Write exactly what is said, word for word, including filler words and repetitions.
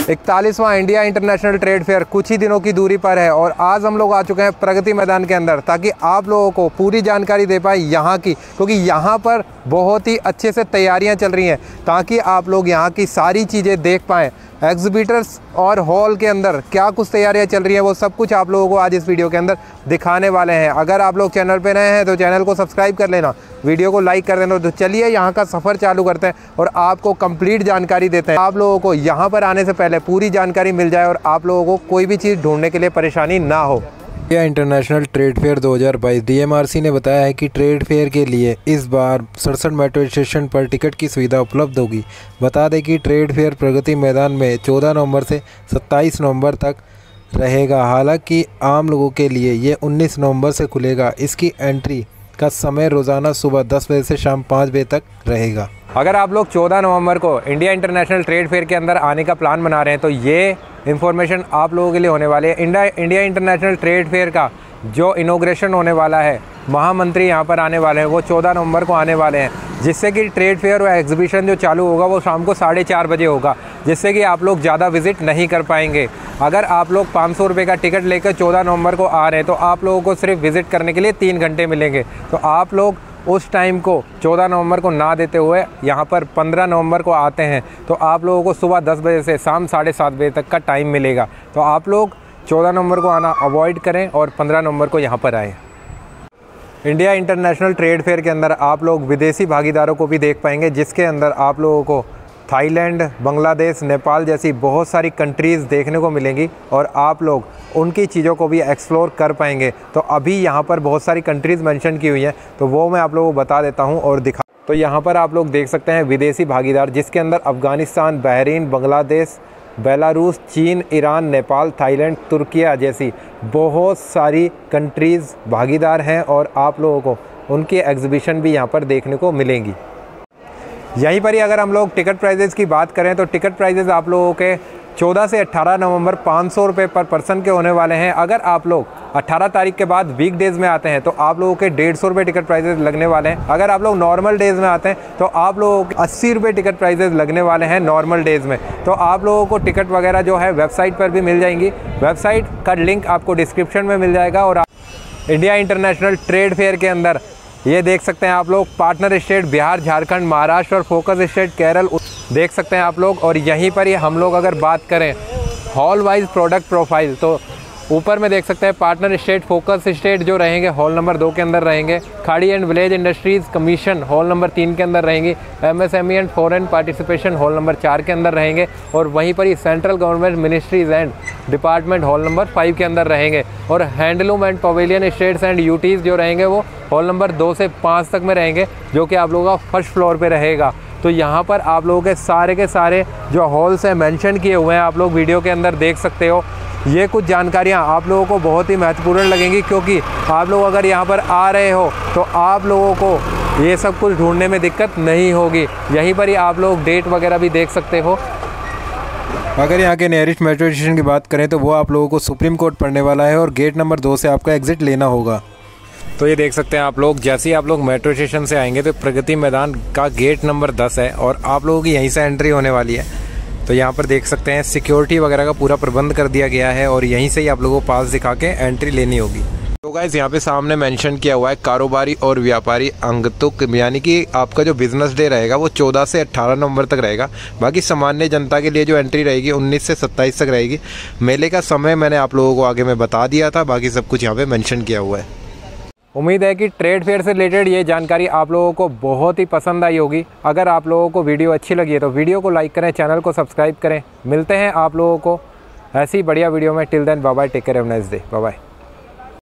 इकतालीसवां India international trade fair कुछ ही दिनों की दूरी पर है और आज हम लोग आ चुके हैं प्रगति मैदान के अंदर ताकि आप लोगों को पूरी जानकारी दे पाए यहाँ की, क्योंकि यहाँ पर बहुत ही अच्छे से तैयारियाँ चल रही हैं ताकि आप लोग यहाँ की सारी चीज़ें देख पाएँ। एग्जिबिटर्स और हॉल के अंदर क्या कुछ तैयारियां चल रही हैं वो सब कुछ आप लोगों को आज इस वीडियो के अंदर दिखाने वाले हैं। अगर आप लोग चैनल पे नए हैं तो चैनल को सब्सक्राइब कर लेना, वीडियो को लाइक कर देना। तो चलिए यहाँ का सफ़र चालू करते हैं और आपको कंप्लीट जानकारी देते हैं। आप लोगों को यहाँ पर आने से पहले पूरी जानकारी मिल जाए और आप लोगों को कोई भी चीज़ ढूंढने के लिए परेशानी ना हो। इंडिया इंटरनेशनल ट्रेड फेयर दो हज़ार बाईस डीएमआरसी ने बताया है कि ट्रेड फेयर के लिए इस बार सड़सठ मेट्रो स्टेशन पर टिकट की सुविधा उपलब्ध होगी। बता दें कि ट्रेड फेयर प्रगति मैदान में चौदह नवंबर से सत्ताईस नवंबर तक रहेगा। हालांकि आम लोगों के लिए ये उन्नीस नवंबर से खुलेगा। इसकी एंट्री का समय रोज़ाना सुबह दस बजे से शाम पाँच बजे तक रहेगा। अगर आप लोग चौदह नवंबर को इंडिया इंटरनेशनल ट्रेड फेयर के अंदर आने का प्लान बना रहे हैं तो ये इन्फॉर्मेशन आप लोगों के लिए होने वाली है। India India international trade fair का जो इनॉग्रेशन होने वाला है, महामंत्री यहाँ पर आने वाले हैं, वो चौदह नवंबर को आने वाले हैं, जिससे कि ट्रेड फेयर और एग्जीबिशन जो चालू होगा वो शाम को साढ़े चार बजे होगा, जिससे कि आप लोग ज़्यादा विजिट नहीं कर पाएंगे। अगर आप लोग पाँच सौ रुपये का टिकट लेकर चौदह नवंबर को आ रहे हैं तो आप लोगों को सिर्फ विज़िट करने के लिए तीन घंटे मिलेंगे। तो आप लोग उस टाइम को चौदह नवंबर को ना देते हुए यहाँ पर पंद्रह नवंबर को आते हैं तो आप लोगों को सुबह दस बजे से शाम साढ़े सात बजे तक का टाइम मिलेगा। तो आप लोग चौदह नवंबर को आना अवॉइड करें और पंद्रह नवंबर को यहाँ पर आएँ। इंडिया इंटरनेशनल ट्रेड फेयर के अंदर आप लोग विदेशी भागीदारों को भी देख पाएंगे, जिसके अंदर आप लोगों को थाईलैंड, बांग्लादेश, नेपाल जैसी बहुत सारी कंट्रीज़ देखने को मिलेंगी और आप लोग उनकी चीज़ों को भी एक्सप्लोर कर पाएंगे। तो अभी यहाँ पर बहुत सारी कंट्रीज़ मेंशन की हुई हैं तो वो मैं आप लोगों को बता देता हूँ और दिखा। तो यहाँ पर आप लोग देख सकते हैं विदेशी भागीदार, जिसके अंदर अफ़गानिस्तान, बहरीन, बांग्लादेश, बेलारूस, चीन, ईरान, नेपाल, थाईलैंड, तुर्किया जैसी बहुत सारी कंट्रीज़ भागीदार हैं और आप लोगों को उनकी एग्जीबिशन भी यहाँ पर देखने को मिलेंगी। यहीं पर ही अगर हम लोग टिकट प्राइजेज़ की बात करें तो टिकट प्राइजेज़ आप लोगों के चौदह से अट्ठारह नवंबर पाँच सौ रुपये पर पर्सन के होने वाले हैं। अगर आप लोग अट्ठारह तारीख के बाद वीक डेज़ में आते हैं तो आप लोगों के डेढ़ सौ रुपये टिकट प्राइजेज़ लगने वाले हैं। अगर आप लोग नॉर्मल डेज़ में आते हैं तो आप लोगों के अस्सी रुपये टिकट प्राइजेज़ लगने वाले हैं नॉर्मल डेज़ में। तो आप लोगों को टिकट वगैरह जो है वेबसाइट पर भी मिल जाएंगी। वेबसाइट का लिंक आपको डिस्क्रिप्शन में मिल जाएगा। और इंडिया इंटरनेशनल ट्रेड फेयर के अंदर ये देख सकते हैं आप लोग पार्टनर स्टेट बिहार, झारखंड, महाराष्ट्र और फोकस स्टेट केरल देख सकते हैं आप लोग। और यहीं पर ही हम लोग अगर बात करें हॉल वाइज प्रोडक्ट प्रोफाइल तो ऊपर में देख सकते हैं पार्टनर स्टेट, फोकस स्टेट जो रहेंगे हॉल नंबर दो के अंदर रहेंगे। Khadi and village industries commission hall number तीन के अंदर रहेंगी। MSME and foreign participation hall number चार के अंदर रहेंगे। और वहीं पर ही central government ministries and department hall number five के अंदर रहेंगे। और handloom and pavilion states and UTs जो रहेंगे वो हॉल नंबर दो से पाँच तक में रहेंगे, जो कि आप लोगों का फर्स्ट फ्लोर पे रहेगा। तो यहाँ पर आप लोगों के सारे के सारे जो हॉल्स हैं मेंशन किए हुए हैं, आप लोग वीडियो के अंदर देख सकते हो। ये कुछ जानकारियाँ आप लोगों को बहुत ही महत्वपूर्ण लगेंगी, क्योंकि आप लोग अगर यहाँ पर आ रहे हो तो आप लोगों को ये सब कुछ ढूंढने में दिक्कत नहीं होगी। यहीं पर ही आप लोग डेट वगैरह भी देख सकते हो। अगर यहाँ के नियरेस्ट मेट्रो स्टेशन की बात करें तो वो आप लोगों को सुप्रीम कोर्ट पड़ने वाला है और गेट नंबर दो से आपका एग्ज़िट लेना होगा। तो ये देख सकते हैं आप लोग, जैसे ही आप लोग मेट्रो स्टेशन से आएंगे तो प्रगति मैदान का गेट नंबर दस है और आप लोगों की यहीं से एंट्री होने वाली है। तो यहाँ पर देख सकते हैं सिक्योरिटी वगैरह का पूरा प्रबंध कर दिया गया है और यहीं से ही आप लोगों को पास दिखा के एंट्री लेनी होगी। तो गाइस यहाँ पे सामने मेंशन किया हुआ है कारोबारी और व्यापारी आगंतुक, यानी कि आपका जो बिजनेस डे रहेगा वो चौदह से अट्ठारह नवंबर तक रहेगा। बाकी सामान्य जनता के लिए जो एंट्री रहेगी उन्नीस से सत्ताईस तक रहेगी। मेले का समय मैंने आप लोगों को आगे में बता दिया था, बाकी सब कुछ यहाँ पे मेंशन किया हुआ है। उम्मीद है कि ट्रेड फेयर से रिलेटेड ये जानकारी आप लोगों को बहुत ही पसंद आई होगी। अगर आप लोगों को वीडियो अच्छी लगी है तो वीडियो को लाइक करें, चैनल को सब्सक्राइब करें। मिलते हैं आप लोगों को ऐसी बढ़िया वीडियो में। Till then bye bye, take care, have a nice day, bye bye.